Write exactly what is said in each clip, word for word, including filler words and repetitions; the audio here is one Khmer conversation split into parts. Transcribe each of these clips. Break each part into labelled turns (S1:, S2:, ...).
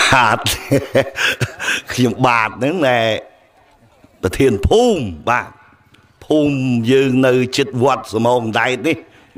S1: បាទខ្ញុំបាទហ្នឹងណែប្រធានភូមិបាទភូមិយើងនៅជិតវត្តសមងដែតនេះ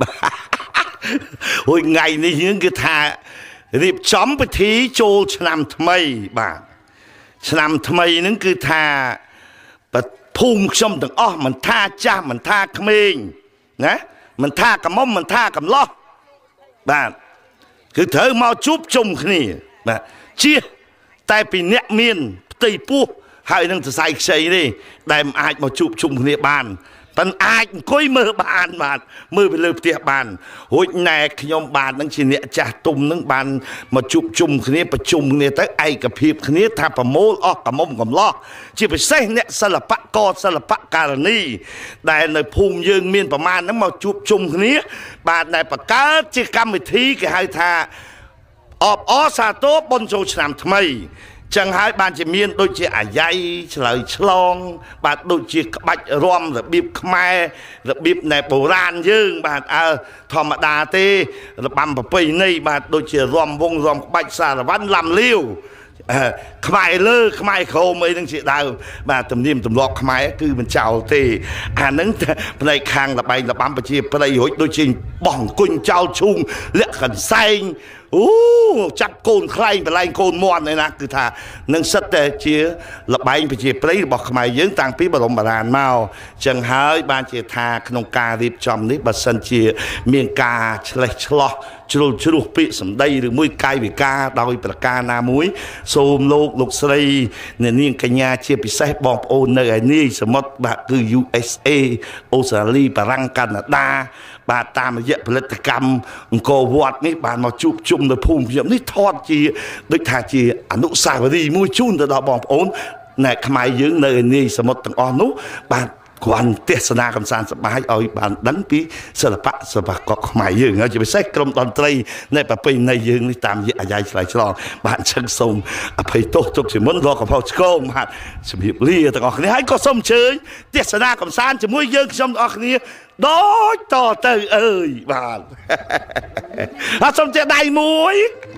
S1: ហួយថ្ងៃនេះយើងគឺថារៀបចំពិធីចូលឆ្នាំថ្មីបាទឆ្នាំថ្មីហ្នឹងគឺថាភូមិខ្ញុំទាំងអស់មិនថាចាស់មិនថាក្មេងណាមិនថាកំមុំមិនថាកំឡោះបាទគឺត្រូវមកជួបជុំគ្នាបាទជាតែពីអ្នកមានផ្ទៃពោះហើយនឹងសរសៃខ្ចីនេះដែលមិនអាចមកជួបជុំគ្នាបានប៉ុន្តែអាចអង្គុយមើលបានបាទមើលពីលើផ្ទះបានរួចណែខ្ញុំបាទនឹងជាអ្នកចាស់ទុំនឹងបានមកជួបជុំគ្នាប្រជុំគ្នាទៅឯកភាពគ្នាថាប្រមូលអស់កំមុំកំឡោះជាពិសេសអ្នកសិល្បករសិល្បករនីដែលនៅភូមិយើងមានប្រមាណហ្នឹងមកជួបជុំគ្នាបាទដែលបង្កើតជាកម្មវិធីគេហៅថាអបអរសាទរបុណ្យចូលឆ្នាំថ្មីចឹងហើយបានជាមានដូចជាអាយ៉ៃឆ្លើយឆ្លងបាទដូចជាក្បាច់រាំរបៀបខ្មែររបៀបនៃបុរាណយើងបាទអើធម្មតាទេរបាំប្រពៃណីបាទដូចជារាំវងរាំក្បាច់សារវ័នឡាំលាវខ្មែរលើខ្មែរក្រមអីហ្នឹងជាដើមបាទទំនៀមទម្លាប់ខ្មែរគឺមិនចោលទេអាហ្នឹងផ្នែកខាងលបែងលបាំប្រជាប្រិយរួចដូចជាបោះអង្គុញចោលឈូងលាក់កន្សែងអូចាប់កូនខ្លែងបលែងកូនមន់ឯណាគឺថានឹងសិតតែជាលបែងប្រជាប្រិយរបស់ខ្មែរយើងតាំងពីបរមបុរាណមកចឹងហើយបានជាថាក្នុងការរៀបចំនេះបើសិនជាមានការឆ្លេះឆ្លោះជ្រុលជ្រោះពាក្យសម្ដីឬមួយកាយវិការដោយប្រការណាមួយសូមលោកលោកស្រីអ្នកនាងកញ្ញាជាពិសេសបងប្អូននៅឯនាយសមុទ្របាទគឺ យូ អេស เอ អូស្ត្រាលីបារាំងកាណាដាបាទតាមរយៈផលិតកម្មអង្គរវត្តនេះបានមកជួបជុំនៅភូមិខ្ញុំនេះថតជាដូចថាជាអនុស្សាវរីយ៍មួយជូនទៅដល់បងប្អូនណែខ្មែរយើងនៅឯនាយសមុទ្រទាំងអស់នោះបាទគ្រាន់ទេសនាកំសាន្តសប្បាយឲ្យបានដឹងពីសិល្បៈសិល្បករខ្មែរយើងហើយជាពិសេសក្រុមតន្ត្រីនៃប្រពៃណីយើងនេះតាមរយៈអាយ៉ៃឆ្លើយឆ្លងបាទអញ្ចឹងសូមអភ័យទោសទុកជាមុនរកកំហុសឆ្គងបាទជំរាបលាទាំងអស់គ្នាហើយក៏សូមអញ្ជើញទេសនាកំសាន្តជាមួយយើងខ្ញុំទាំងអស់គ្នាដូចតទៅអើយបាទអត់សូមចេះដៃមួយ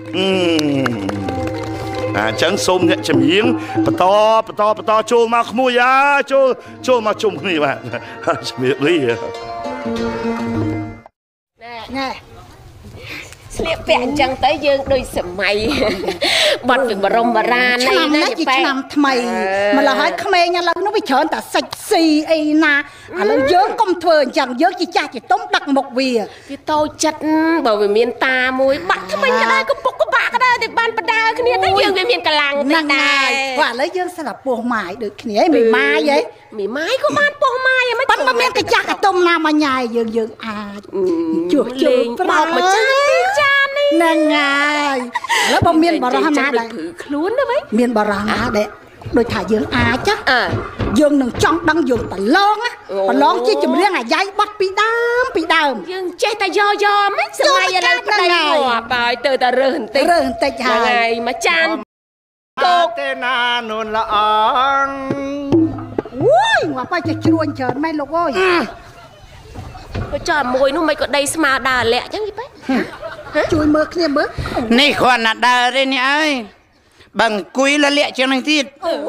S1: អញ្ចឹងសូមអ្នកជំនាញបន្តបន្តបន្តចូលមកក្មួយអើចូលចូលមកជុំគ្នាបាទជំរាបលាណែណែស្លៀកពាក់អញ្ចឹងទៅយើងដូចសម័យបាត់ពីបរមបុរាណនេះណាជាឆ្នាំថ្មីម្ល៉េះហើយក្មេងឥឡូវនោះវាច្រើនតែសិចស៊ីអីណាឥឡូវយើងកុំធ្វើអញ្ចឹងយើងជាចាស់ជាទុំដឹកមុខវាវាតូចចិត្តបើវាមានតាមួយបាក់ថ្មិញក៏ដែរក៏ពុកក៏បាក់ក៏ដែរតែបានបដើគ្នាទៅយើងវាមានកម្លាំងតិចដែរបាទឥឡូវយើងស្រាប់ពោះម៉ាយដូចគ្នាឯងមីម៉ាយហីមីម៉ាយក៏បានពោះម៉ាយមិនប៉ុន្តែមានកញ្ចាស់កតុំណាមកញ៉ាយយើងយើងអាចជួសជុលប្រោបមកចាចានេះហ្នឹងហើយឥឡូវបើមានបរោះណាដែរព្រឺខ្លួនណាវិញមានបរោះណាដែរដូចថាយើងអាចយើងនឹងចង់ដឹងយើងប្រឡងប្រឡងជាចម្រៀងអាយ៉ៃបាត់ពីដើមពីដើមយើងចេះតែយកយកមិនសម័យឥឡូវប្តីងាប់ហើយទៅតែរើសបន្តិចរើសបន្តិចហើយមកចានគោកទេណានួនល្អងអូយងាប់ហើយចេះជ្រួញច្រើនមែនលោកអើយក៏ចោលមួយនោះមិនក៏ដីស្មាដើរលាក់អញ្ចឹងយីបែជួយមើលគ្នាមើលនេះគ្រាន់តែដើរទេនេះអើយបើអង្គុយលលាក់ជាងនឹងទៀត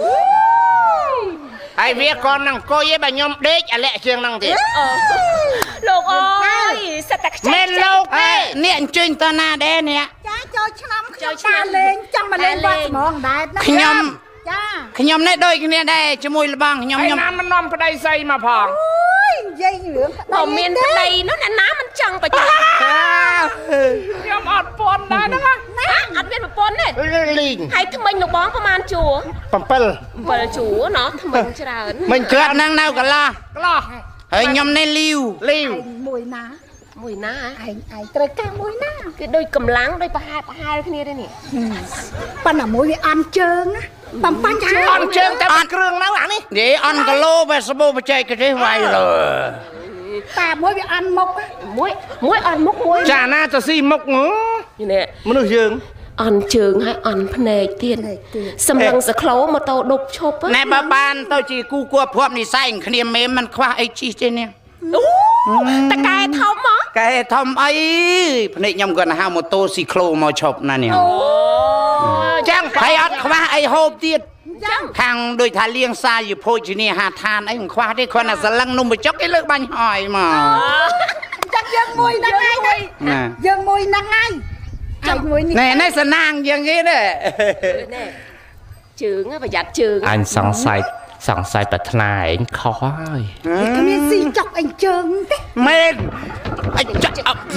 S1: ហើយវាក៏នឹងអង្គុយឯងបើខ្ញុំដេកអាលាក់ជាងនឹងទៀតលោកអើយសិតតែខ្ចីមែនលោកទេនេះអញ្ជើញតណាដែរនេះចាចូលឆ្នាំចូលឆ្នាំលេងចង់មកលេងវត្តស្មងដែរខ្ញុំចាខ្ញុំនេះដូចគ្នាដែរជាមួយលបងខ្ញុំខ្ញុំណាមិននាំប្តីស្អីមកផងអូយនិយាយរឿងបើមានប្តីនោះអ្នកណាមិនចង់បច្ចាខ្ញុំអត់ប៉ុនដែរហ្នឹងណាអត់មានប្រពន្ធទេលីងហើយថ្មិញលោកបងប្រហែលជួរ7 7ជួរណោះថ្មិញច្រើនមិនច្រើនហ្នឹងនៅកន្លោះកន្លោះហើយខ្ញុំនេះលីវលីវមួយណាមួយណាឯងឯងត្រូវការមួយណាគឺដូចកម្លាំងដូចប្រហែលប្រហែលគ្នាទេនេះប៉ុន្តែមួយវាអន់ជើងណាបំបាញ់ជើងអន់ជើងតែអត់គ្រឿងនៅអានេះនិយាយអន់គីឡូបែសបូបច្ចេកទេសវាយលើតាមួយវាអន់មុខមួយមួយអន់មុខមួយចាណាទៅស៊ីមុខនេះមនុស្សយើងអន់ជើងហើយអន់ភ្នែកទៀតសម្លឹងសក្លោម៉ូតូដប់ឈប់ណែបើបានទៅជាគូគួរភ័ព្វនិស័យគ្នាមេមិនខ្វះអីជីទេនេះអូតកែធំហ៎កែធំអីភ្នែកខ្ញុំគាត់ទៅហៅម៉ូតូស៊ីក្លូមកឈប់ណានេះអូ
S2: จังไปอัดคว้าไอ้โฮบตีดข้างโดยทาเลี้ยงซาอยู่โพจินีหาทานไอ้คว้าได้คนน่ะสลังนุ่มไปจกไอ้เลิกบันหอยมา
S3: จังยังมวยนังไงยังมวยนังไงจังมวยนี่
S2: ในในสนางอย่างงี้เนี่ย
S4: trường á và giặt trường
S5: anh sẵn sài sẵn sài bật này anh khó ơi
S3: cái miếng gì chọc anh trơn thế
S2: men anh chọc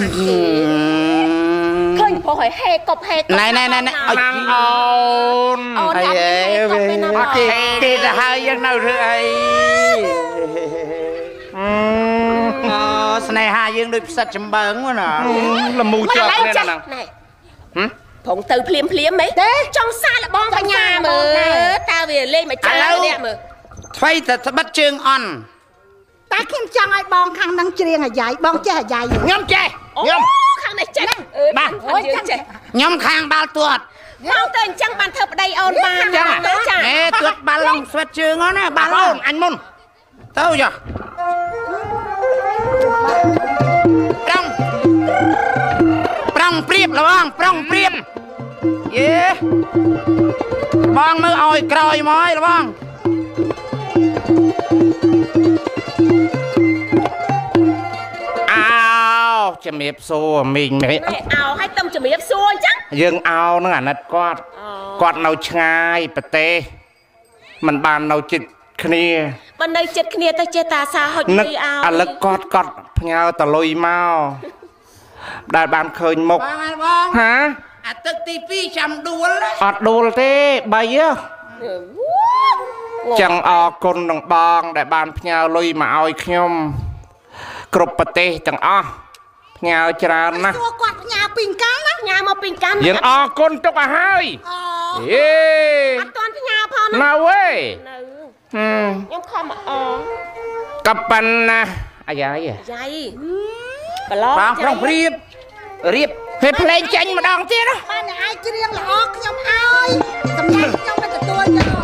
S4: khơi phô hỏi he cọp he cọp
S2: này này này này
S5: mang ôn
S4: ôn
S2: ai vậy thì là hai dân nào rồi ai này hai dân được sạch chấm bẩn quá nè
S5: là mù chọc
S4: này nè phụng từ phliếm phliếm mấy trong xa là bong cả nhà mà tao về lên mà chơi nè mà
S2: thay thật bắt chương on
S3: ta kiếm chăng ai bong khăn đang chơi à dài bong chơi à dài
S2: nhóm chơi nhóm
S4: khăn này chơi
S2: ba nhóm khang bao tuột
S4: mau tên chăng bàn thập đây ôn ba
S2: chăng nè tuột ba lông xuất chương đó nè ba lông anh môn tao giờ trong prong priệp là bong prong priệp yeah bong mới oi còi mới là bong ao chấm ép xô mình mẹ
S4: ao hay tâm chấm ép xô chắc
S5: dương ao nó ngả nát quạt quạt nấu chai bát tê mình bàn nấu chít khnia
S4: bên đây chít khnia ta chê ta xa hồi đi ao
S5: à lực quạt quạt nhau ta lôi mau đại bàn khơi mục hả
S2: à tức tivi chăm đuôi
S5: ọt đuôi thế bay á chẳng ở con đồng bong đại bàn nhau lôi mà oi nhom cột bát tê chẳng o nhau tràn na
S3: nhà pin cán á
S4: nhà mà pin cán
S5: ยังออกคนตกอาหารเอ๊ะ
S4: อัดตอนพี่ยาพอนะ
S5: มาเว้ยอืม
S4: ยังคอมอ๋อ
S5: กับปันนะอะไรอ่ะ
S4: ใหญ่ปลอก
S2: บางพร้อมเรียบเรียบเฮ้ยเพลงเจ๋งมาดองเตี้ยนะ
S3: บ้านไหนจะเรียงหลอกยำอ้อยกำยังยำมันจะตัวเยอะ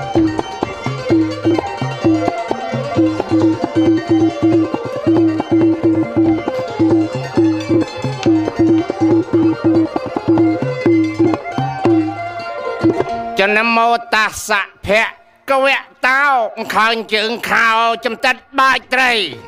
S5: จะนโมตัสสะเพะกะเวะเต้าข้างจึงข่าวจำตัดบายไตร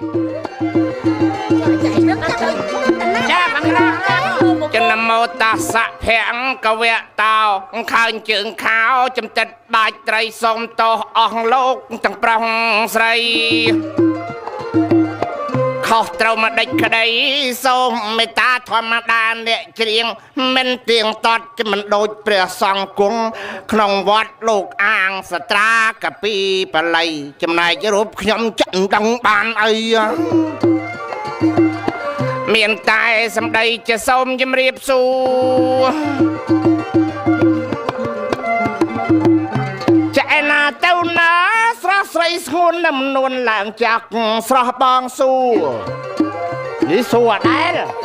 S5: จ้าบังราจะนโมตัสสะเพะกะเวะเต้าข้างจึงข่าวจำตัดบายไตรสมโตอองโลกตั้งปรองใสขอเต้ามาได้คดีส้มไม่ตาธรรมดาเนี่ยเจียงมันเตียงตอดจะมันโดยเปลือกซองกุ้งขนมวัดลูกอ่างสตรากะปีปลายจำนายจะรูปขยำจันดังบานไอ้เมียนตายสำใดจะส้มจะเรียบสู้จะนาเต้านาสระใส่สกุลน้ำนวลหลังจากสระบางสู้ยี่สัวได้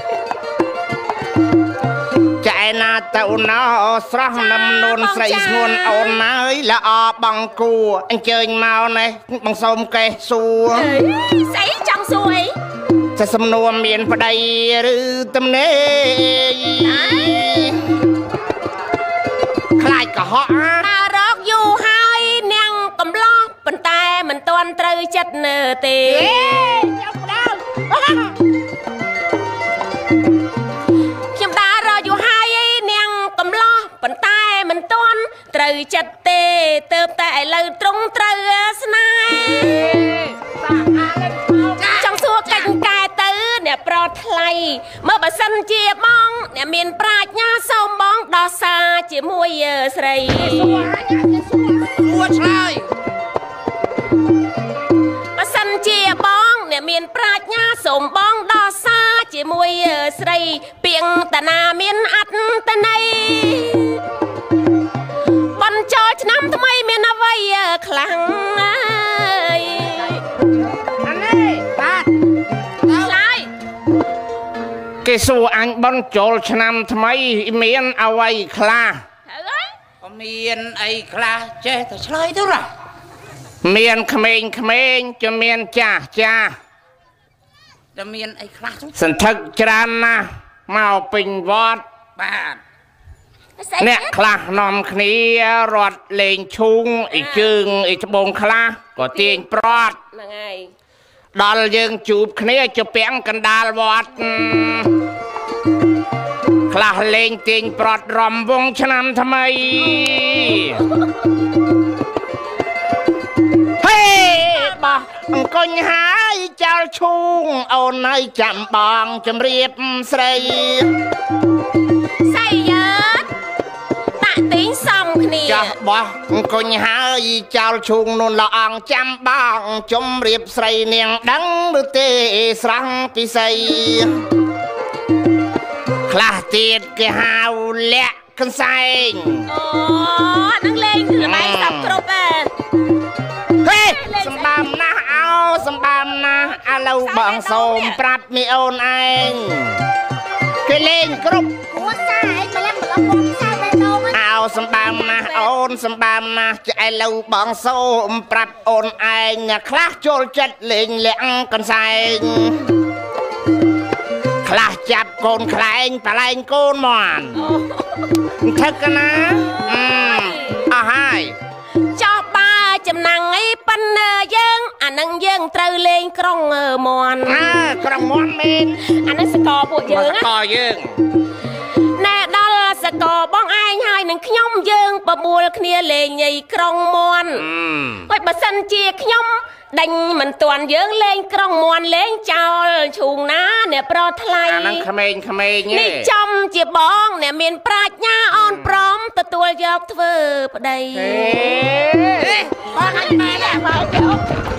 S5: จะนาเต้านาสระน้ำนวลใส่สกุลอ่อนน้อยละอบังกูอันเจอเมาเนี่ยบังส้มแกสู้
S4: ใส่จังสวย
S5: จะสำนวนเมียนประเดี๋ยวหรือตำเนยคล้ายกับเหาะ
S4: ตารอกอยู่ให้เนียงกำล้อปันแต่มันตอนเตยจัดเนอเตะเขียมตารออยู่ให้เนียงกำล้อปันแต่มันตอนเตยจัดเตะเติบแต่เลยตรงเตยสนายจังสัวกันกายตื้อเนี่ยปลอดภัยเมื่อบัสันเจียบมองเนี่ยมีนปราดญาส้มมองดอซาเจียมวยเยอะใส่
S2: ตัวชาย
S4: บัสันเจียบองเนี่ยมีนปราดญาส้มมองดอซาเจียมวยเยอะใส่เปียงตะนามีนอัดตะในบอลจอยน้ำทำไมมีนเอาไว้คลัง
S5: กิสูอันบอลโจลชนำทำไมเมียนเอาไว้คลา
S2: เมียนไอ้คลาเจ๊แต่เฉลยเท่าไหร่
S5: เมียนเขมงเขมงจะเมียนจ่าจ่า
S2: จะเมียนไอ้คลา
S5: สันทึกจานนะมาปิงวอด
S2: บ้าน
S5: អ្នកខ្លះនាំគ្នារត់លេងឈូងអីជើងអីត្បូងខ្លះក៏ទាញប្រត់
S4: ហ្នឹងហើយ
S5: ដល់យើងជួបគ្នាជពាំងកណ្ដាលវត្តខ្លះលេងទាញប្រត់រំវងឆ្នាំថ្មីហេបោះអង្គុញហើយចោលឈូងអូនហើយចាំបងជម្រាបស្រី
S4: សៃយើតាក់ទីងសំគ្នា
S5: ចាស់បោះអង្គុញហើយចោលឈូងនួនល្អងចាំបងជម្រាបស្រីនាងដឹងឬទេស្រស់ពិសីខ្លះទៀតគេហៅលាក់កន្សែង
S4: អូនឹងលេងល្បែងសັບគ្រប់ហ៎
S5: ហេសម្បើមណាស់អោសម្បើមណាស់ឥឡូវបងសូមប្រាប់មីអូនឯងគេលេងគ្រប់
S3: គួរសាឯងម្លឹងម្លឹងបងសាបេះដូង
S5: អោសម្បើមណាស់អូនសម្បើមណាស់ចែឥឡូវបងសូមប្រាប់អូនឯងអ្នកខ្លះចូលចិត្តលេងលាក់កន្សែងខ្លះចាប់កូនខ្លែងបលែងកូនមកថឹកណាអស់ហើយ
S4: ចោះបើចំណាំងអីប៉ិនយើងអានឹងយើងត្រូវលេងក្រុងមន់
S5: អើក្រុងមន់មែន
S4: អានឹងសកលពួកយើង
S5: សកលយើង
S4: ណែដល់សកលបងឯងហើយនឹងខ្ញុំយើងប្រមូលគ្នាលេងញីក្រុងមន់ហើយបើសិនជាខ្ញុំដេញមិនទាន់យើងលេងក្រុងមន់លេងចោលឈូងណាអ្នកប្រថ្លៃ
S5: អានឹងក្មេងក្មេង
S4: នេះចំជាបងអ្នកមានប្រាជ្ញាអូនព្រមទទួលយកធ្វើប្តី
S3: បងអញមែនទេបងយក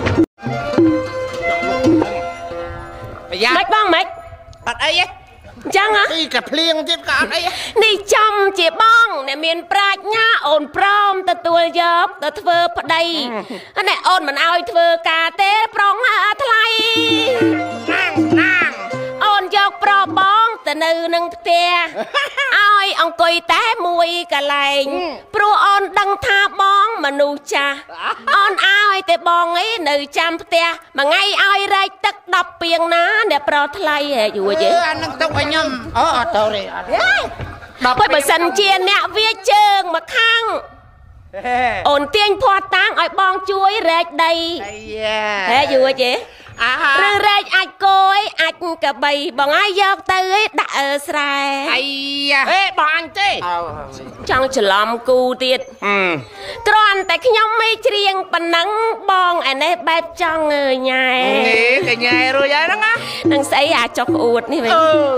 S4: ម៉េចបងម៉េច
S5: អត់អីទេ
S4: ចឹងហ៎
S5: ពីកាភ្លៀងទៀតក៏អត់អី
S4: នេះចំជាបងអ្នកមានប្រាជ្ញាអូនព្រមទទួលយកទៅធ្វើប្តីនេះអូនមិនអោយធ្វើការទេប្រងថ្លៃ
S5: ណាងណាង
S4: អូនយកប្របងទៅនៅនឹងផ្ទះឲ្យអង្គុយតែមួយកន្លែងព្រោះអូនដឹងថាបងមនុស្សចាស់អូនឲ្យតែបងឯងនៅចាំផ្ទះមួយថ្ងៃឲ្យរែកទឹកដប់ពីងណាអ្នកប្រថ្លៃហែយួយទេ
S5: អានឹងទុកឲ្យខ្ញុំអូអត់ទៅទេអត់
S4: ដល់បើសិនជាអ្នកវាជើងមកខាងអូនទាញភ័ស្តុតាងឲ្យបងជួយរែកដីហែយួយទេឬរែកអាចគោយអាចកបីបងឲ្យយកទៅឯដាក់ស្រែ
S5: អាយ៉ាហេបងអញទេ
S4: ចង់ច្រឡំគូទៀតគ្រាន់តែខ្ញុំមិនច្រៀងប៉ុណ្ណឹងបងឯនេះបែបចង់ញ៉ែ
S5: នេះកញ៉ែរួចហើយហ្នឹងណា
S4: នឹងស្អីអាចុកអួតនេះវិញ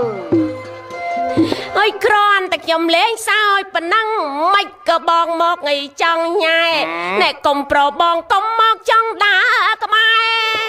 S4: ហើយគ្រាន់តែខ្ញុំលេងសើចប៉ុណ្ណឹងមិនក៏បងមកងាយចង់ញ៉ែអ្នកកុំប្របងកុំមកចង់ដើរក្បែរ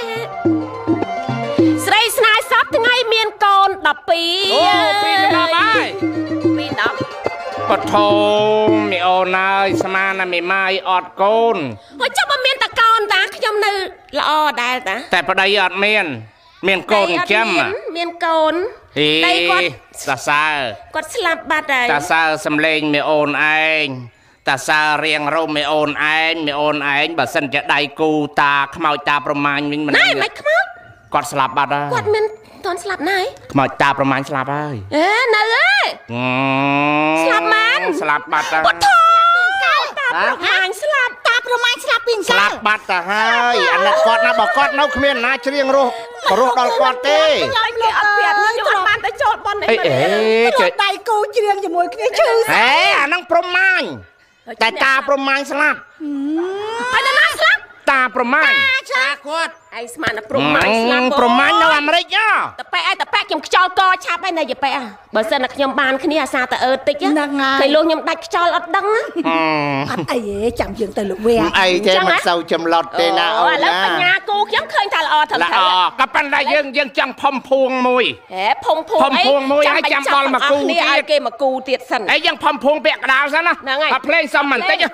S4: ស្រីស្នេហ៍សពថ្ងៃមានកូនដប់ពីរ
S5: អូពីរដប់ហើយ
S4: ពីរដប់
S5: បថោមីអូនអើយស្មានណាមីម៉ាយអត់កូន
S4: ហើយចាំបើមានតកូនតាខ្ញុំនៅល្អដែរតា
S5: តែប្តីអត់មានមានកូនចាំ
S4: មានកូន
S5: ដៃគាត់សរសើរ
S4: គាត់ស្លាប់បាត់ហើយ
S5: សរសើរសំលេងមីអូនឯងតាសើរៀងរោមមីអូនឯងមីអូនឯងបើសិនជាដៃគូតាខ្មោចតាប្រមាញវិញ
S4: មិនណែមិនខ្មោច
S5: គាត់ស្លាប់បាត់ហើយ
S4: គាត់មានតន់ស្លាប់ណាស់
S5: ខ្មោចតាប្រមាញស្លាប់ហើយ
S4: អេនៅហើយស្លាប់មែន
S5: ស្លាប់បាត់ហើយ
S4: បថោតាប្រមាញស្លាប់តាប្រមាញស្លាប់ពី
S5: ស្លាប់បាត់ទៅហើយអានេះគាត់ណាបើគាត់នៅគ្មានណាច្រៀងរស់រស់ដល់គាត់ទេ
S4: ខ្ញុំគេអត់ប្រាប់ខ្ញុំអត់បានទៅចូលប៉ុននេះ
S5: អេ
S3: ចូលដៃគូច្រៀងជាមួយគ្នាឈឺ
S5: ហេអាហ្នឹងប្រមាញតែតាប្រមាញស្លាប់
S4: ហើយណាស្លាប់
S5: តាប្រមាញ
S4: តាគាត់ឯងស្មានតែប្រមាញស្លាប់
S5: ប្រមាញនៅអាមេរិកហ៎
S4: តប៉ែឯងតប៉ែខ្ញុំខ្យល់កឆាប់ហើយណាយាប៉ែបើសិនតែខ្ញុំបានគ្នាអាសាទៅអឺតិច
S3: ហ្នឹងហើយ
S4: ពេលលោកខ្ញុំដាច់ខ្យល់អត់ដឹង
S3: អត់អីទេចាំយើងទៅលោកវា
S5: អីទេមិនសូវចម្លត់ទេណា
S4: អូនឥឡូវបញ្ញាគូខ្ញុំឃើញថាល្អត្រឹមត្រូវ
S5: ល្អក៏ប៉ុន្តែយើងយើងចង់ផុំភួងមួយ
S4: ហេផុំភួង
S5: អីផុំភួងមួយឲ្យចាំដល់មកគូ
S4: ទៀតឲ្យគេមកគូទៀតសិន
S5: អីយើងផុំភួងពាក់កណ្ដាលសិនណាបើភ្លេងសំបន្តិច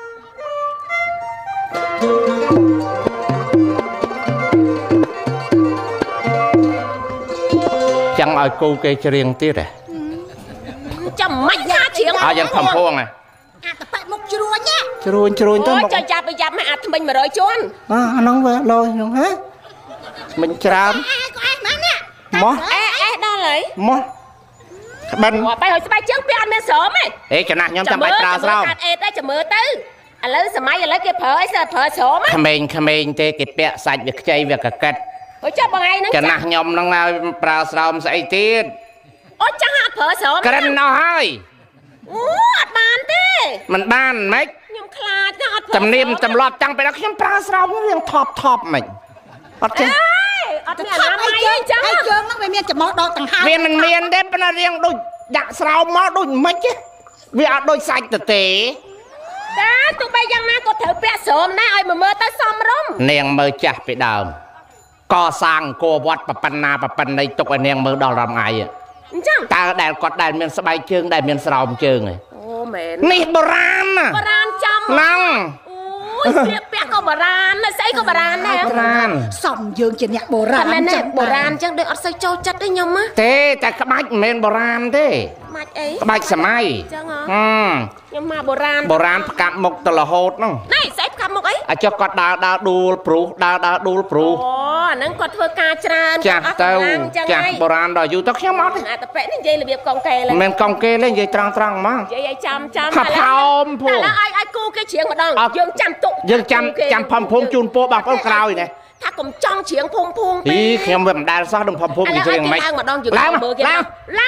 S5: ចាំឲ្យគូគេច្រៀងទៀតហ៎
S4: ចាំមិនថាច្រៀង
S5: អើយ៉ាងផំភួងហ៎
S3: អាតប៉ែមុខជ្រួញណា
S5: ជ្រួញជ្រួញទៅ
S4: មកចុះចាប់ទៅចាប់មកអាថ្មិញមួយរយជាន់
S5: អើអាហ្នឹងវាលយហ្នឹងហ៎មិនច្រើន
S3: អេក៏អេមែននេះ
S5: មក
S4: អេអេដល់ហើយ
S5: មកบัน
S4: ไปหอยสบายเชื้อเปียนเมียนสมไหม
S5: เอ๊ะจะน่ะยอมจำใบตราเศร้า
S4: การเอ็ดได้จะมือตื้ออะไรสมัยอะไรเก็บเผยเสือเผยสมไหม
S5: ขมงขมงเตะเก็บเปียใส่เบียกใจเบียกกัด
S4: โอ้ยจับอะไรนั่ง
S5: จะน่ะยอมน้องมาปลาเศร้าใส่ตีด
S4: โอ้ยจังหาเผยสม
S5: กระนเอาให้
S4: โอ้อัดบานตี
S5: มันบ้านไหม
S4: ยำคลาดนะอัด
S5: จำเนียมจำรอบจังไปแล้วยำปลาเศร้าเรื่องท็อปท็อปไหมอัดเจ้
S4: อัด
S3: จะ
S4: เนี่ย
S3: ทำ
S4: น้ำ
S3: ไอ้
S4: ไม่
S3: เจิง
S4: จัง
S3: ไอ้เจิงนั่งไปเมียจะมอดอกต่างหาก
S5: เมียนมันเมียนเด็บเป็นเรียงดุยดักเศร้ามาดุยไม่เจ้เวียดุยใส่ตะเต๋
S4: แต่ตัวไปยังมาก็ถือเปียสมนะไอ้มือมือตาซ้อมร่ม
S5: เนียงมือจับไปดาวก่อสร้างโกวัดปปันนาปปันในตกไอเนียงมือดอลรำไงอ่ะ
S4: จัง
S5: ตาแดดกอดแดดเมียนสบายเชิงแดดเมียนสลอมเชิงเลย
S4: โอ้แม่
S5: นี่โบราณน่ะ
S4: โบราณจำ
S5: นั่ง
S4: โอ้ยเปียเปียก็โบราณนะใส่ก็โบราณนะ
S5: โบราณ
S3: สมยืงจะเนี่ยโบราณ
S4: แม่เนี่ยโบราณจังเด็กอัดใส่โจจัดได้ยังมะ
S5: เต้แต่กระบาดเมนโบราณเต้
S4: มาเอ้
S5: กระบาดสมัย
S4: จังเหรอ
S5: อืม
S4: ยังมาโบราณ
S5: โบราณประกาศมกตละโหดน้อง
S4: นี่ใส่คำมกไอ้
S5: อาจจะกอดดาวดาวดูปลูดาวดาวดูปลู
S4: โอ้นั่งกดเพื่อการจาน
S5: จ้ะเต้าจ้ะโบราณดอยอยู่ตะเคียนมัด
S4: อาจจะเป็นนี่ยัยระเบียบกองแกเลย
S5: เมนกองเกเล่นยัยตรังตรังมั้ง
S4: ยัยยัยจำจำ
S5: ขับพร้อมพู
S4: แต่แล้วไอ้ไอ้กูแกเฉียงมาดองยังจำตุก
S5: ยังจำจำพอมพงจูนโปบางป้องกราวอยู่เนี่ย
S4: ถ้ากลมจ้องเฉียงพุงพุง
S5: อีเขียมแบบได้ซอดงพอมพงอยู่เชียงไหม
S4: ล้างมาดองอยู่
S5: ล้าง
S4: เบอร์แก
S5: ล้าง
S4: ล้าง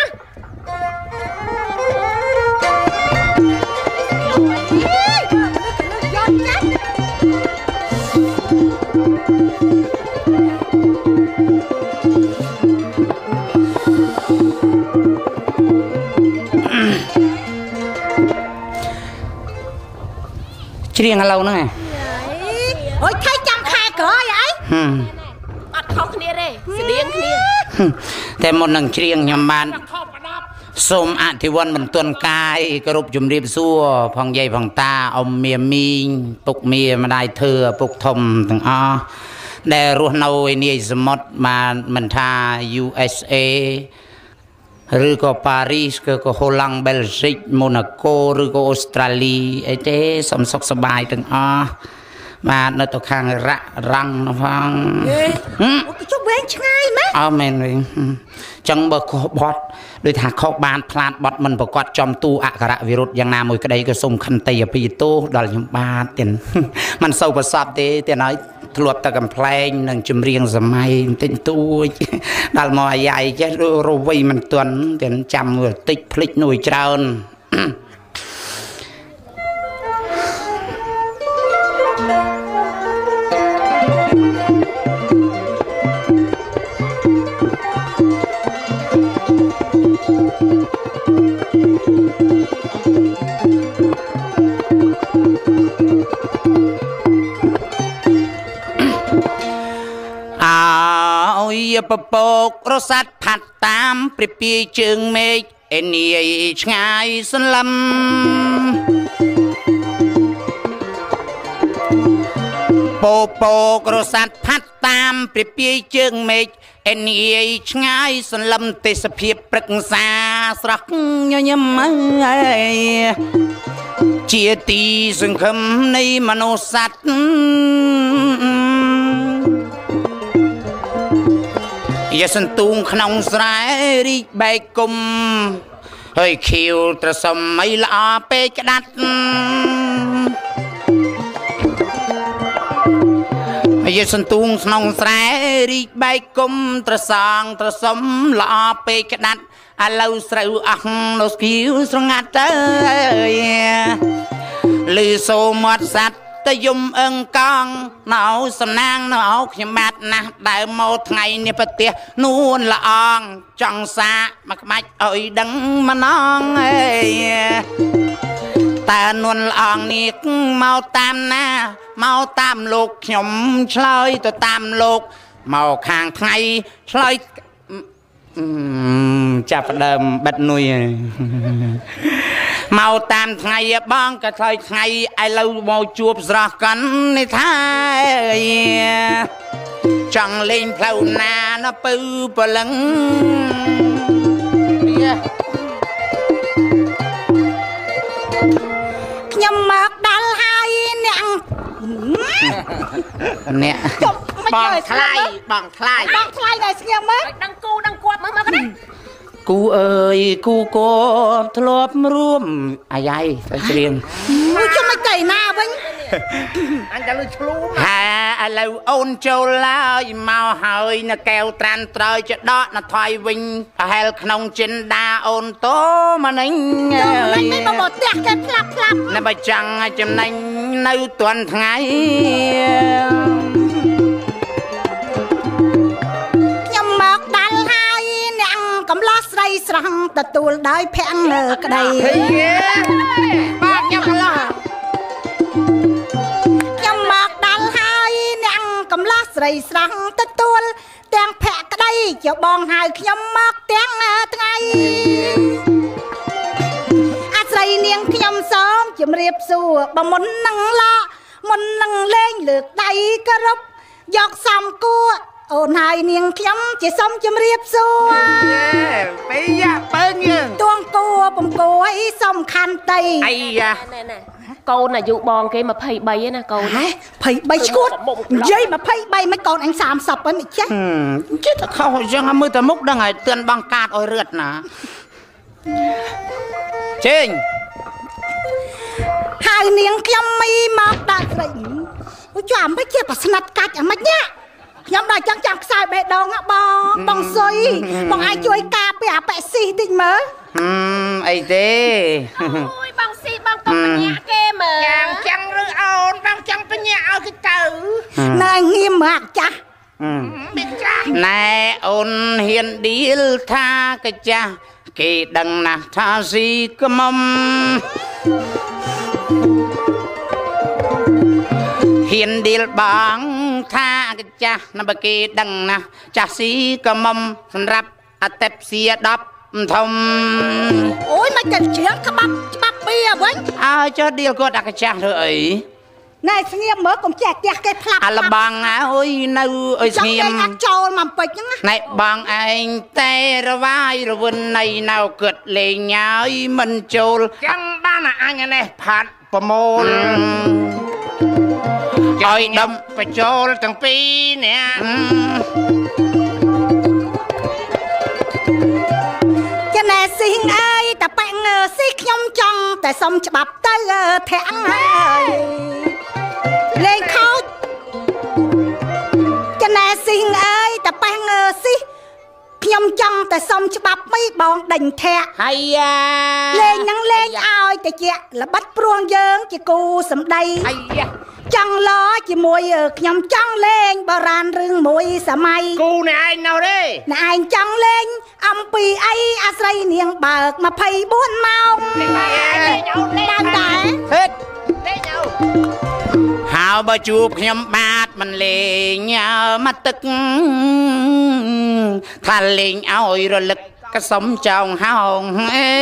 S3: ยอดจัด
S2: เชียงเรานั่นไง
S3: โอ้ยใครจำแค่เกอไอ้
S4: อัดเข้าคณีเลยเสียงคณี
S2: แต่หมดหนังเชียงยำบานส้มอธิวันมันต้นกายกระรุบจุมรีบซัวพองใหญ่พองตาเอาเมียมีปุกเมียมาได้เธอปุกทมทั้งอ้อได้รู้เนาไอ้นี่สมดมามันทา ยู เอส เอ หรือก็ปารีสก็ก็โฮลังเบลซิกโมนาโกหรือก็ออสเตรเลียไอ้เต้สมสุขสบายทั้งอ้อมาในตัวข้างระรังนะฟัง
S3: โอ้ยชุบเว้งช่างไหม
S2: เอาแมนเลยจังเบอร์บอดโดยถ้าเขาบานพลาดบอดมันประกอบจอมตู้อักขระวิรุธยังนามวยกระไดก็ส่งคันตีปีตู้ดอลยมบาเตียนมันเศร้าประสาทเตเตียน้อยทลวดตะกำแพงหนึ่งจุมเรียงสมัยเต็นตู้ดอลมอยใหญ่จะรูวีมันตัวนเตียนจำติดพลิกหน่วยเจ้า เอาอย่าประปกรสสัตผัดตามเปรียบเปียจึงเมฆเอ็นนี่ง่ายสลัมโปโปกรสสัตผัดตามเปรียบเปียจึงเมฆเอ็นนี่ง่ายสลัมเตสเพียบปรึกษาสรักยยมเจียตีสังคมในมนุษย์สัตว์อย่าสันตุงขนมสายริใบกุมเฮ้ยคิวตระสมไม่ละเปกดัดอย่าสันตุงขนมสายริใบกุมตระสางตระสมละเปกดัดอาเลาสระอังโนสคิวสงัดเตยลือโซมัดสัตตยมเอิงกองหนาวสำนางหนาวขยมัดนะได้หมดไงเนี่ยปะเตียนูนละอองจังสะมักมัดเอ้ยดังมาน้องเอ้ยแต่นวลละอองนี่เมาตามหน้าเมาตามลูกขยมชลอยตัวตามลูกเมาข้างไทยชลอยจับเดิมบัดนุยเมาตามไงบ้องก็ถอยไงไอเราโมจูบรักกันในไทยจังเล่นเพลานาเนาปื้อปลัง
S3: ยำมักดัลหายเนี่ย
S2: เนี่ย
S5: บังคลายบังคลาย
S3: บังคลายได้เสียงมั้ย
S4: ดังกูดังกวดมึงมาก็ได้
S2: គូអើយគូកោធ្លាប់រួមអាយ៉ៃទៅច្រៀង
S3: ជួយមិនទៅណាវិញ
S5: អញតែលឺឆ្លូម
S2: ហាឥឡូវអូនចូលឡើយមកហើយនៅកែវត្រាន់ត្រើយចដកនៅថយវិញប្រហែលក្នុងចិនដាអូនតោមកនេះ
S3: មិនមិនមកផ្ទះគេផ្លាប់ផ្លាប់
S2: នៅបើចង់ចំណេញនៅទាន់ថ្ងៃ
S3: ខ្ញុំមកដល់ហើយអ្នកកំឡោះស្រីស្រស់ទទួលដោយភាំងលើក្តី
S2: បាទខ្ញុំកំឡោះ
S3: ខ្ញុំមកដល់ហើយអ្នកកំឡោះស្រីស្រស់ទទួលទាំងភក្តីជាបងហៅខ្ញុំមកទាំងថ្ងៃអាស្រ័យនាងខ្ញុំសូមជម្រាបសួរបើមុននឹងឡោមុននឹងលេងលើកដៃគោរពយកសំគួរអូនហើយនាងខ្ញុំជាសូមជម្រាបសួរ
S2: ពីយ៉ាបើយើង
S3: ទួងគួរបំគួរអីសំខាន់តី
S2: អាយ៉ា
S4: កូនអាយុបងគេยี่สิบสามឯណាកូន
S3: ហេยี่สิบสามឈួតនិយាយยี่สิบสามមិនកូនអញสามสิบហ្នឹងមិនចេះ
S2: ជិះតែខុសអញ្ចឹងមើលតែមុខដឹងហើយទឿនបងកាតឲ្យរឹតណាជេង
S3: ហើយនាងខ្ញុំមីមកដល់ស្រីអូចាំមិនជាប្រស្និតកាច់អាម៉េចណាខ្ញុំដល់ចឹងចាំខ្សែបេះដូងបងបងសុយបងអាចជួយការពីអាប៉ែស៊ីតិចមើល
S2: ហឹមអីទេ
S4: អូយបងស៊ីបងកុំបញ្ញាគេមើល
S5: យ៉ាងចឹងឬអូនបងចង់បញ្ញាឲ្យគេទៅ
S3: ណែងៀមមកចាស់
S5: មានចាស់
S2: ណែអូនហ៊ានឌីលថាកាចាស់គេដឹងណាស់ថាស៊ីក្មុំហ៊ានឌីលបងថាកាចាស់ណាបើគេដឹងណាស់ចាស់ស៊ីក្មុំសម្រាប់អតិព្យាដប់ធំ
S3: អូយមកកញ្ជៀងក្បាប់ច្បាប់បៀវិញ
S2: អើចុះឌីលគាត់អាកាចាស់ធ្វើអី
S3: ណែស្ងៀមមើលកុំចេះផ្ទះគេផ្លាប់
S2: អាលបងអើយនៅអើយស្ងៀម
S3: អត់ចូលមកពេជ្រហ្នឹង
S2: ណែបងឯងតែរវាយរវិននៃនៅគិតលេងហើយមិនចូល
S5: ចាំបានអញនេះផាត់ប្រមូល
S2: ឲ្យដុំ
S5: បញ្ចូលទាំងពីរនេះ
S3: ចាណែស៊ីងអើយតែប៉ែងស៊ីខ្ញុំចង់តែសុំច្បាប់ទៅធាក់ហើយលេងខូចចាណែស៊ីងអើយតែប៉ែងស៊ីខ្ញុំចង់តែសុំច្បាប់មីបងដេញធាក់
S2: ហើយយ៉ា
S3: លេងនឹងលេងឲ្យតែជាល្បិតព្រួងយើងជាគូសម្ដី
S2: ហើយយ៉ា
S3: ចង់ឡជាមួយខ្ញុំចង់លេងបរាណរឿងមួយសម័យ
S5: គូនេះឯងនៅទេ
S3: ណែឯងចង់លេងអំពីអីអាស្រ័យនាងបើកยี่สิบสี่ម៉ោង
S5: លេងលេងអូនលេង
S3: តែ
S2: ហេតុ
S5: លេងអូ
S2: ហើយបើជួបខ្ញុំបាទមិនលេងមកទឹកថាលេងឲ្យរលឹកកសុំចောင်းហោងអេ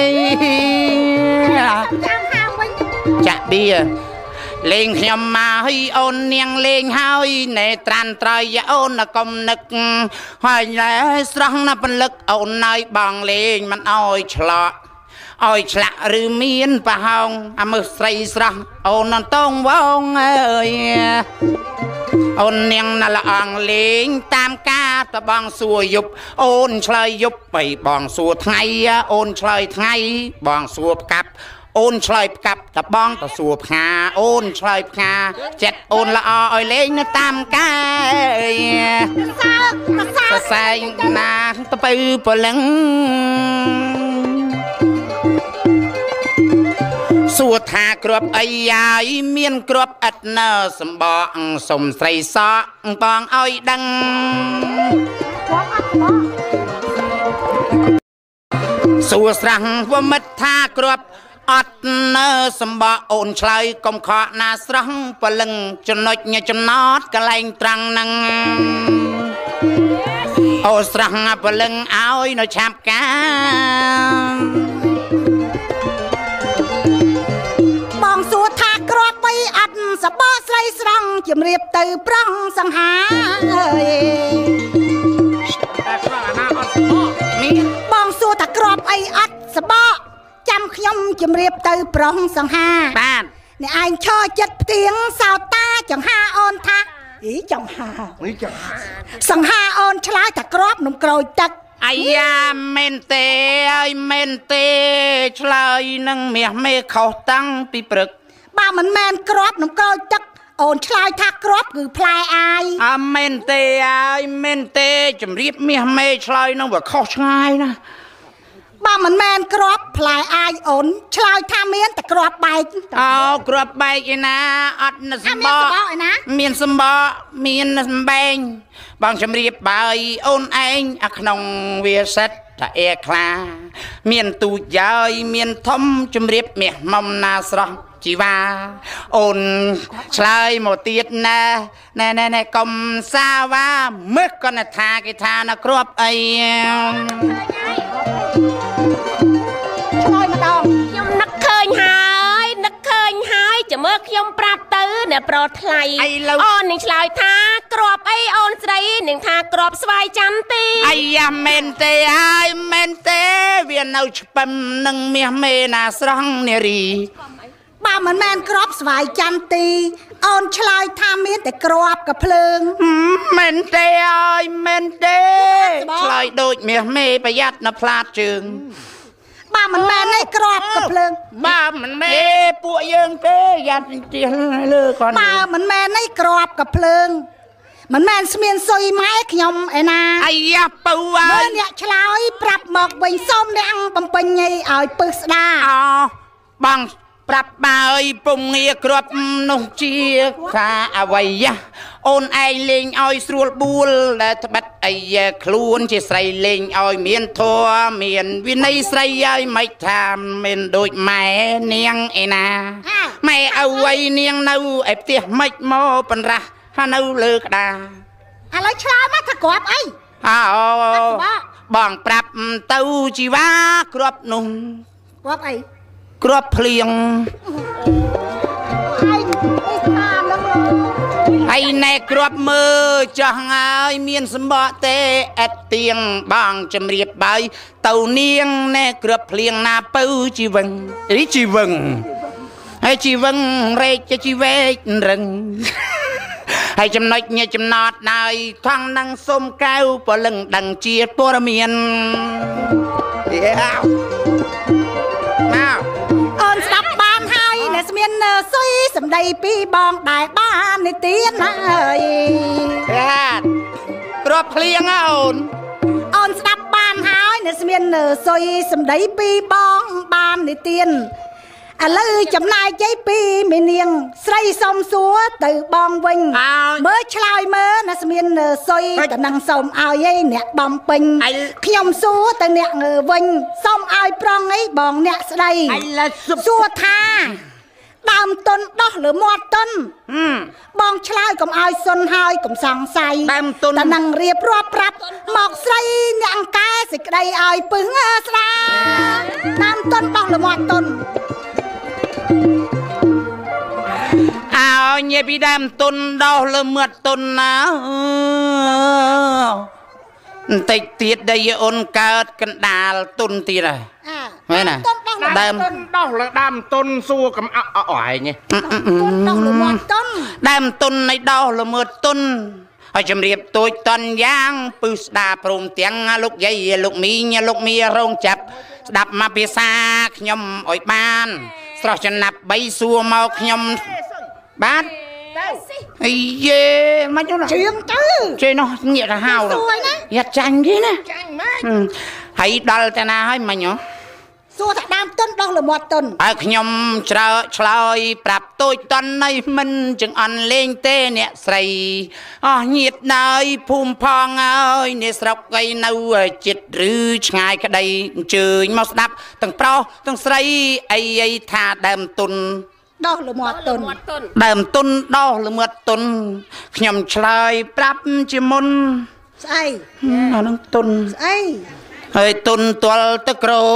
S3: ចាំហៅវិញ
S2: ចាក់បៀលេងខ្ញុំមកឲ្យអូននាងលេងហើយណែត្រាន់ត្រយអូនកុំនឹកហើយណែស្រស់ណាស់ពលឹកអូនណៃបងលេងមិនអោយឆ្លក់ឲ្យឆ្លាក់ឬមានប្រហោងអាមើស្រីស្រស់អូនតងវងអើយអូននាងណល្អងលេងតាមការតបងសួរយប់អូនឆ្លើយយប់បីបងសួរថ្ងៃអូនឆ្លើយថ្ងៃបងសួរផ្កាប់អូនឆ្លើយផ្កាប់តបងតសួរផ្កាអូនឆ្លើយផ្កាចិត្តអូនល្អឲ្យលេងនៅតាមការសើសែងណាតពៅពលឹងសួរថាគ្រាប់អីយាយមានគ្រាប់ឥតណើសម្បកសុំស្រីសក់បងឲ្យដឹងសួរស្រះវមិត្តថាគ្រាប់អត់នៅសម្បកអូនឆ្លើយកុំខកណាស្រស់ពលឹងចំណុចញចំណតកន្លែងត្រង់ហ្នឹងអូស្រស់ពលឹងឲ្យនៅឆាប់ការ
S3: បងសួរថាគ្រាប់បីអត់សបកស្រីស្រង់ជំរាបទៅប្រងសង្ហាអើយបងសួរថាគ្រាប់អីអត់សបកចាំខ្ញុំជំរាបទៅប្រងសង្ហា
S2: បាទ
S3: អ្នកឯងឈរចិត្តផ្ទៀងសោតាចង្ហាអូនថាអីចង្ហា
S5: អីចង្ហា
S3: សង្ហាអូនឆ្លើយថាគ្រាប់នំក្រូចទឹក
S2: អាយ៉ាមែនទេអើយមែនទេឆ្លើយនឹងមាសមេខុសតាំងពីព្រឹក
S3: បើមិនមែនក្របនឹងក្រូចទឹកអូនឆ្លើយថាក្របគឺផ្លែអាយ
S2: អើមែនទេអើយមែនទេជំរាបមាសមេឆ្លើយនឹងវាខុសឆ្ងាយណា
S3: បើមិនមែនក្របផ្លែអាយអូនឆ្លើយថាមានតែក្របបែក
S2: អូក្របបែកឯណាអត់នៅសម្បកមានសម្បកមានសម្បែងបងជំរាបបាយអូនឯងអាក្នុងវាសិតតាអែខ្លាមានទូចយើយមានធំជំរាបមាសមុំណាស្រស់ជីវ៉ាអូនឆ្លើយមកទៀតណាណែណែណែកុំសាវ៉ាមើលកណថាគេថាណាក្របអី
S3: ឆ្លើយម្ដង
S4: ខ្ញុំនឹកឃើញហើយនឹកឃើញហើយចាំមើលខ្ញុំប្រាប់ទៅអ្នកប្រថ្លៃអូននឹងឆ្លើយថាក្របអីអូនស្រីនឹងថាក្របស្វាយចន្ទទី
S2: អាយ៉ាមែនទេហើយមែនទេវានៅឆ្ពឹមនឹងមាសមេណាស្រស់នារី
S3: បើមិនមែនក្របស្វាយចន្ទទីអូនឆ្លើយថាមានតែក្របកភ្លើង
S2: មែនទេអើយមែនទេឆ្លើយដូចមាសមេប្រយ័ត្ននៅផ្លាតជើង
S3: បើមិនមែនឯក្របកភ្លើង
S2: បើមិនមែនពួកយើងទេយ៉ាត់ជិះលើគាត់
S3: បើមិនមែនឯក្របកភ្លើងមិនមែនស្មានសុយម៉ែខ្ញុំឯណា
S2: អាយ៉ាពៅអើយ
S3: អ្នកឆ្លើយប្រាប់មកវិញសូមអ្នកបំពេញឲ្យពឹសស្ដា
S2: អូបងប្រាប់បើយពុំងារក្របនោះជាថាអវ័យយ៉ាអូនឯងលេងឲ្យស្រួលបួលដែលត្បិតអីខ្លួនជាស្រីលេងឲ្យមានធម៌មានវិន័យស្រីឲ្យមិនថាមិនដូចម៉ែនាងឯណាម៉ែអវ័យនាងនៅឯផ្ទះមិនមកបណ្រាស់ថានៅលើក្តារ
S3: ឥឡូវឆ្លើយមកថាក្របអី
S2: អូបងប្រាប់ទៅជីវ៉ាក្របនោះ
S3: ក្របអី
S2: ក្របភ្លៀងហើយណែក្របមើលចាស់ហើយមានសម្បកទេអត់ទៀងបងជំរាបបាយទៅនាងណែក្របភ្លៀងណាពៅជីវឹងអីជីវឹងហើយជីវឹងរែកជីវែករឹងហើយចំណុចញ៉ចំណត់ហើយថងនឹងសុំកៅព្រលឹងដឹងជាព័ត៌មានយ៉ាមក
S3: អូនស្ដាប់បានហើយអ្នកស្មានសុយសម្ដីពីបងដែលបាននិទានហើយ
S2: យ៉ាក្របភ្លៀងអូន
S3: អូនស្ដាប់បានហើយអ្នកស្មានសុយសម្ដីពីបងបាននិទានឥឡូវចំណាយជ័យពីមីនាងស្រីសុំសួរទៅបងវិញមើលឆ្លើយមើលណាស្មានសុយតំណឹងសុំឲ្យឯអ្នកបំពេញខ្ញុំសួរទៅអ្នកវិញសុំឲ្យប្រងអីបងអ្នកស្ដីសួរថាដើមតុនដោះលើមាត់តុនបងឆ្លើយកុំឲ្យសុនហើយកុំសង្ស័យ
S2: ដើមតុន
S3: តំណឹងរៀបរាប់ប្រាប់មកស្រីអ្នកអង្កែសេចក្ដីឲ្យពឹងស្ដាដើមតុនដោះលើមាត់តុន
S2: អើញ៉ែពីដើមតុនដោះលើមាត់តុនណាបន្តិចទៀតដែលអូនកើតកណ្ដាលតុនទៀតហើយមែនណា
S5: ដើមតុនដោះលើដើមតុនសួរកំអអអឯង
S3: ដោះលើមាត់តុន
S2: ដើមតុននៃដោះលើមាត់តុនហើយជំរាបទូចតនយ៉ាងពឹសស្ដាព្រមទាំងលោកយាយលោកមីងលោកមីរងចាប់ស្ដាប់មកភាសាខ្ញុំឲ្យបានស្រស់ចំណាប់បីសួរមកខ្ញុំបាទអីយេមកចូល
S3: ជឿងទៅ
S2: ជេនោះញាក់ទៅហៅយ៉ាត់ចាញ់គេណា
S5: ចាញ់ម៉េច
S2: ហើយដល់តាណាហើយមិញហ៎
S3: សួរថាដើមតុនដោះលើមាត់តុន
S2: ហើយខ្ញុំច្រើឆ្លើយប្រាប់ទូចតននៃមិនចង្អន់លេងទេអ្នកស្រីអស់ញាតណើយភូមិផងអើយនេះស្រុកអីនៅចិត្តឬឆ្ងាយក្តីអញ្ជើញមកស្ដាប់ទាំងប្រុសទាំងស្រីអីអីថាដើមតុន
S3: ដោះលើមាត់តុន
S2: ដើមតុនដោះលើមាត់តុនខ្ញុំឆ្លើយប្រាប់ជាមុន
S3: ស្អី
S2: អានឹងតុន
S3: ស្អី
S2: ហើយតុនទល់តក្រោ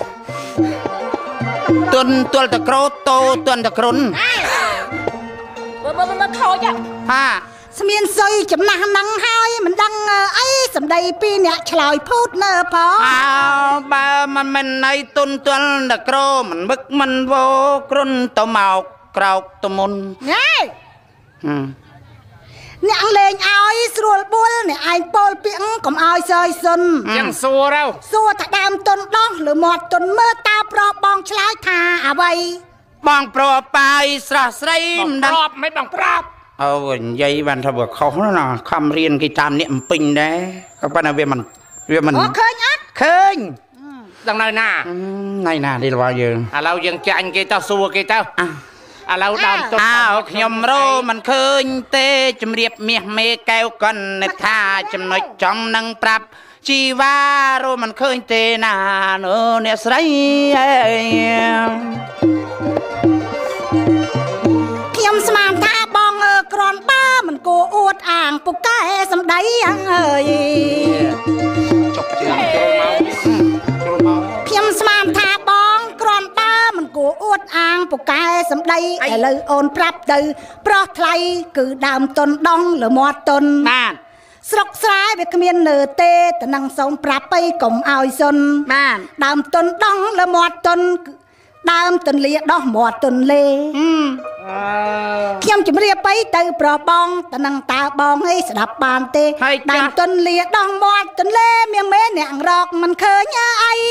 S2: តុនទល់តក្រោតោទន់តក្រុន
S4: មើលមើលមើលខូច
S2: ហា
S3: ស្មានសុយចំណាស់ហ្នឹងហើយមិនដឹងអីសម្ដីពីអ្នកឆ្លើយភូតនៅផង
S2: អើបើមិនមិនណៃតុនទល់តក្រោមិនមឹកមិនវោគ្រុនទៅមកក្រោកទៅមុន
S3: ណែអ្នកលេងឲ្យស្រួលបុលអ្នកឯងពោលពាក្យកុំឲ្យសើយសុន
S5: ยังសួរទៅ
S3: សួរថាដើមទុនដោះឬមាត់ទុនមើលតើប្របបងឆ្លើយថាអ្វី
S2: បងប្របបាយស្រស់ស្រី
S5: បង
S2: មិន
S5: ប្
S2: ដឹង
S5: រាប់មិនបងប្រាប់
S2: អូនិយាយបានថាវាខុសណាខំរៀនគេតាមអ្នកអំពេញដែរក៏ប៉ុន្តែវាមិនវាមិន
S3: អូឃើញអត់
S2: ឃើញ
S5: ដល់នៅណា
S2: ណៃណានេះរបស់យើង
S5: ឥឡូវយើងចាញ់គេទៅសួរគេទៅ
S2: អ
S5: ឥឡូវដើមទុន
S2: អើខ្ញុំរោមិនឃើញទេជំរាបមាសមេកែវកននៅថាចំណុចចំនឹងប្រាប់ជីវ៉ារោមិនឃើញទេណាអូអ្នកស្រីអើយ
S3: ខ្ញុំស្មានថាបងអើក្រនបើមិនគួរអួតអាងពូកែសម្ដីយ៉ាងអើយ
S2: ចុកជើងចូលមកចូលមក
S3: ខ្ញុំស្មានថាបងក្រនបើមិនគួរអួតអាងពូកែសម្ដីឥឡូវអូនប្រាប់ទៅប្រោះថ្លៃគឺដើមទុនដងលើមាត់ទុន
S2: បាទ
S3: ស្រុកស្រែវាគ្មានលើទេតនឹងសូមប្រាប់ទៅកុំឲ្យសុន
S2: បាទ
S3: ដើមទុនដងលើមាត់ទុនដើមទន្លាដោះមាត់ទន្លេខ្ញុំជម្រាបទៅទៅប្របងតនឹងតើបងអីស្ដាប់បានទេដើមទន្លាដោះមាត់ទន្លេមានមេអ្នករកមិនឃើញអី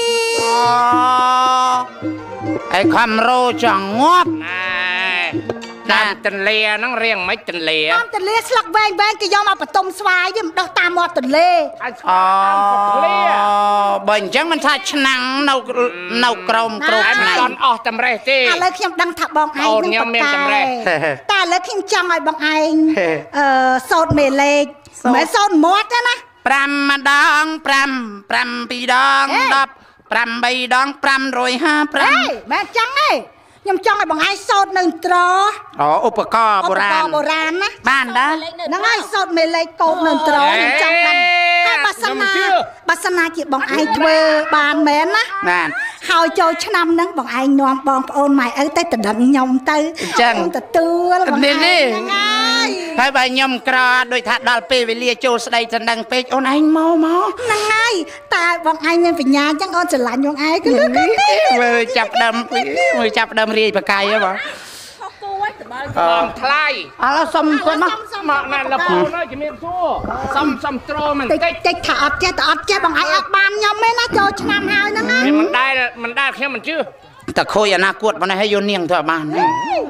S2: អីខំរោចង់ងាប់
S5: ណែតាមទន្លេហ្នឹងរៀងមិនទន្លេ
S3: តាមទន្លេស្លឹកវែងវែងគេយកមកបន្ទុំស្វាយវាមិនដោះតាមមាត់ទន្លេ
S5: ឲ្យស្គាល់តាមទន្លេ
S2: បើអញ្ចឹងមិនថាឆ្នាំងនៅនៅក្រោមគ្រូ
S5: តែមិន
S2: ឆ្នាំង
S5: ទាន់អស់តម្រេះទេ
S3: ឥឡូវខ្ញុំដឹងថាបងឯង
S5: អូនខ្ញុំមានតម្រេះ
S3: តែឥឡូវខ្ញុំចង់ឲ្យបងឯងអឺសោតមេលេខមិនសោតមាត់ទេណា
S2: 5ម្ដង5 5ពីរដង10 8ដង555
S3: ហេមិនចឹងទេខ្ញុំចង់ឲ្យបងឯងសោតនៅត្រ
S2: អូឧបករណ៍បុរាណ
S3: ឧបករណ៍បុរាណណា
S2: បានដែរ
S3: ហ្នឹងហើយសោតមេលេខកោតនៅត្រខ្ញុំចង់ដឹងហើយបើសិនណាបើសិនណាជាបងឯងធ្វើបានមែនណា
S2: បាន
S3: ហើយចូលឆ្នាំហ្នឹងបងឯងនាំបងប្អូនម៉ែឪទៅតដឹងខ្ញុំទៅទទួលបងឯងហ្នឹងហើយ
S2: ហើយបើខ្ញុំក្រដូចថាដល់ពេលវេលាចូលស្ដីតដឹងពេកអូនឯងមកមក
S3: ហ្នឹងហើយតែបងឯងមានបញ្ញាអញ្ចឹងអូនស្រឡាញ់បងឯងគឺ
S2: មើលចាប់ដើមមើលចាប់ដើមរាយបកាយហ៎បង
S5: បងថ្លៃ
S2: ឥឡូវសុំគាត់មក
S5: មកណាលពូនអើយជំរាបសួរសំសំត្រោមិន
S3: តិច
S5: តិច
S3: តិចថាអត់ចេះតែអត់ចេះបងឯងអត់បានខ្ញុំទេណាចូលឆ្នាំហើយហ្នឹងណា
S5: មិនដែលមិនដែលខ្ញុំមិនជឿ
S2: តែខូចអនាគតបងនេះឲ្យយកនាងទៅបានទេ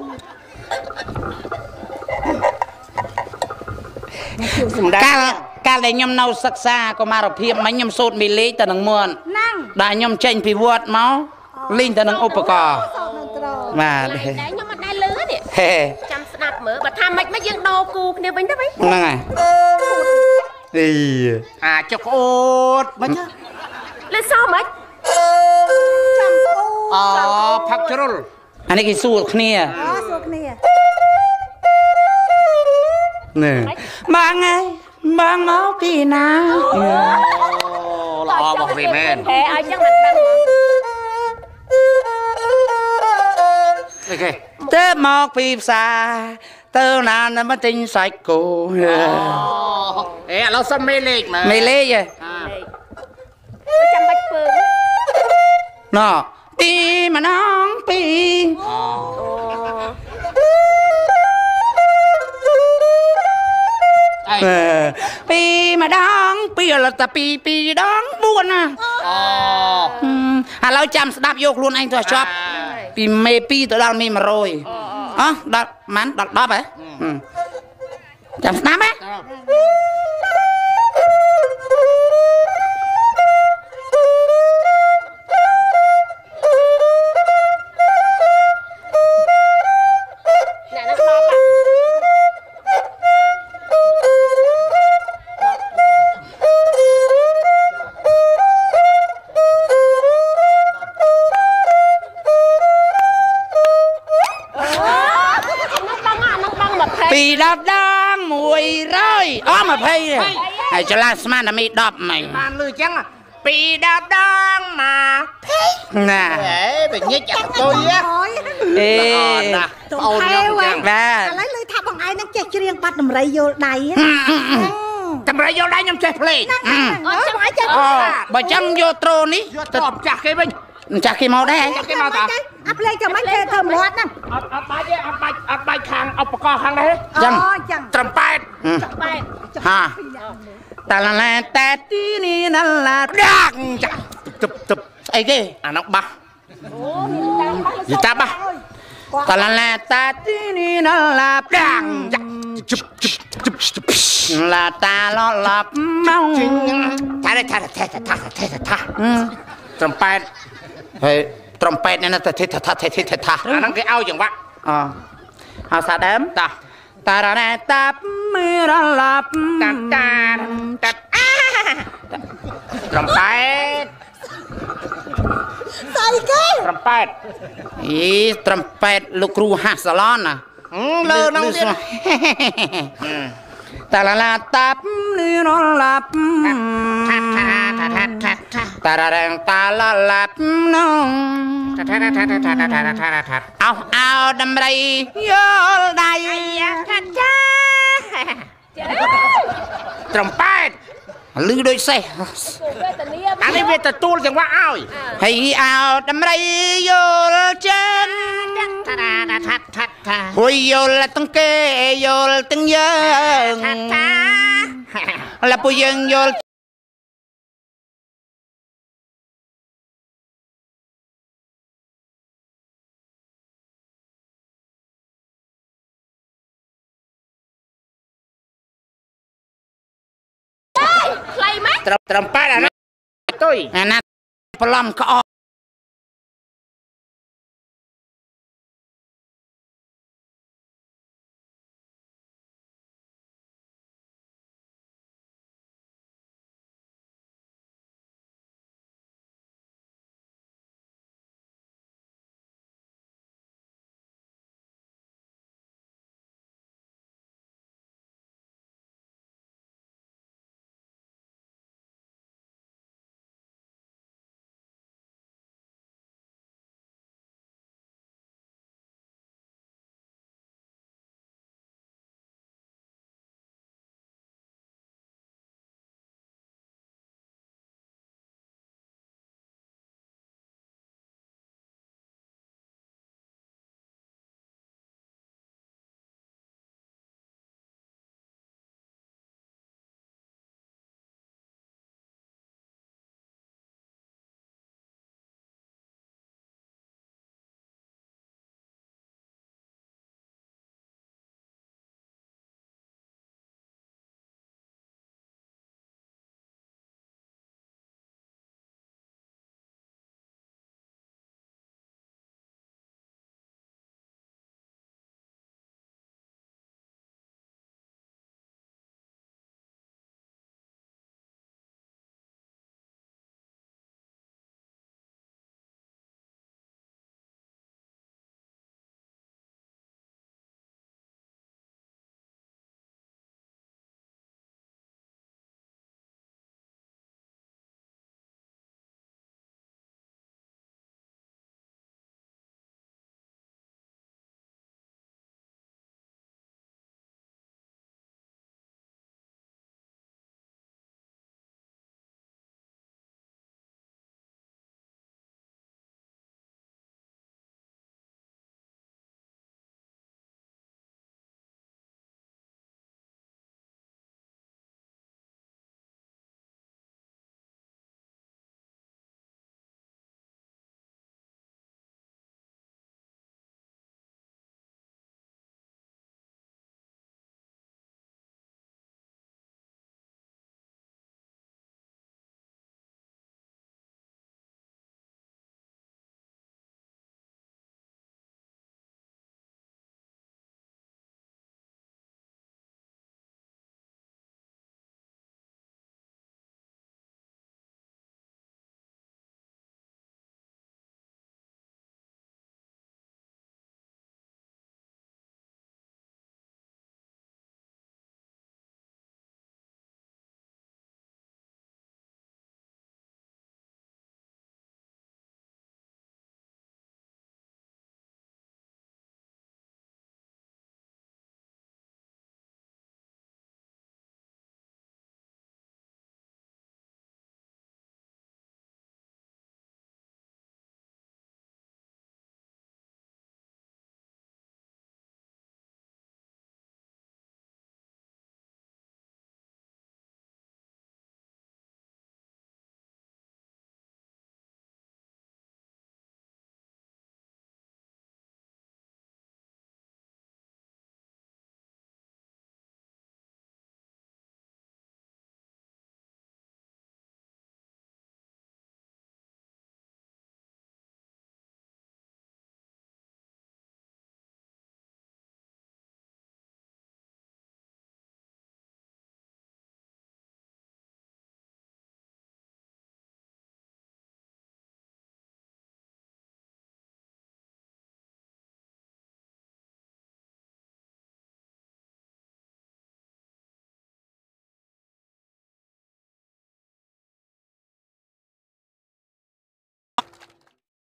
S2: កាលកាលដែលខ្ញុំនៅសិក្សាកុមារភាពមិញខ្ញុំសូត្រមីលេខទៅនឹងមន់
S3: ហ្នឹង
S2: ដែលខ្ញុំចេញពីវត្តមកលេងទៅនឹងឧបករណ៍
S3: សោតនៅត្រ
S2: បាទ
S4: តែខ្ញុំមិនដែលលឺនេះ
S2: ហេ
S4: ចាំស្ដាប់មើលបើថាមិនមកយើងដោគូគ្នាវិញទៅវិញ
S2: ហ្នឹងហើយអី
S5: អាចុកអូត
S2: មិន
S4: លើសោមិន
S3: ចាំអូ
S5: អូផាក់ជ្រុល
S2: អានេះគេសួរគ្នា
S3: អូសួរគ្នា
S2: នេះបងអើយបងមកពីណា
S5: ល្អបងរីមែន
S4: ហេឲ្យចឹងមិនដឹងមក
S5: អូខេ
S2: ទៅមកពីផ្សារទៅណានមកទិញសាច់គោ
S5: អេឥឡូវសុំមេលេខមើល
S2: មីលេខហ៎
S4: ចាំបាច់ពើ
S2: ណ៎ទីម្ដងពីពីម្ដងពីឥឡូវតែពីពីដងបួនណា
S5: អូ
S2: ឥឡូវចាំស្ដាប់យកខ្លួនឯងទៅចប់ពីមេពីទៅដល់មេ100អោះដល់ម៉ាន់ដល់10ហ៎ចាំស្ដាប់ហ៎
S4: អ្នកនឹងខប់
S2: ពី10ដង100អស់20ហើយឆ្លាស់ស្មានតែមី10មិញ
S5: បានលឺចឹងពីដល់ដងមក
S2: ណា
S5: អេបញិចអត់ទុយ
S2: អេ
S5: ណាអូនខ្ញុំចឹង
S2: បាទ
S3: ឥឡូវលើថាបងឯងនឹងចេះច្រៀងបាត់ដំរីយល់ដៃ
S5: តម្រៃយកដៃខ្ញុំចេះភ្លេង
S3: អត់បងឯងចេះ
S2: អូបើចឹងយកត្រូនេះ
S5: យកទៅចាស់គេវិញ
S2: ចាស់គេមកដែរ
S5: ចាស់គេមកតា
S3: អាភ្លេងចាំមិនគេធ្វើមាត់ហ្នឹង
S5: អត់អត់បាច់ទេអត់បាច់អត់បាច់ខាងឧបករណ៍ខាងនេះ
S3: អូចឹង
S5: ត្រឹមប៉ែត
S2: ha ta la la ta tí ni na la đang chặt chụp chụp ấy cái
S5: à nó ba gì ta ba
S2: ta la la ta tí ni na la đang chặt chụp chụp chụp chụp là ta lo lập mong
S5: ta đây ta ta ta ta ta ta ta trompet
S2: hey trompet này nó ta ta ta ta ta ta
S5: à nó cái ao chẳng vậy
S2: à à sao đếm ta ta ra nè ta mi ra lạp
S5: ta ta ta trompet
S3: Sai cái
S5: trompet
S2: ý trompet lục ru hát salon à
S5: lơ nó
S2: ta la la ta mi ra lạp ta ra nè ta la lạp nong ao ao đâm đây vô đây
S5: trompet
S2: lư đôi xe
S5: anh ấy về từ tu chẳng qua ao
S2: hay ao đâm đây vô trên hồi vô là tăng kê vô là tăng dân là bùi dân vô
S5: trompet à nó tôi
S2: nè nè plum có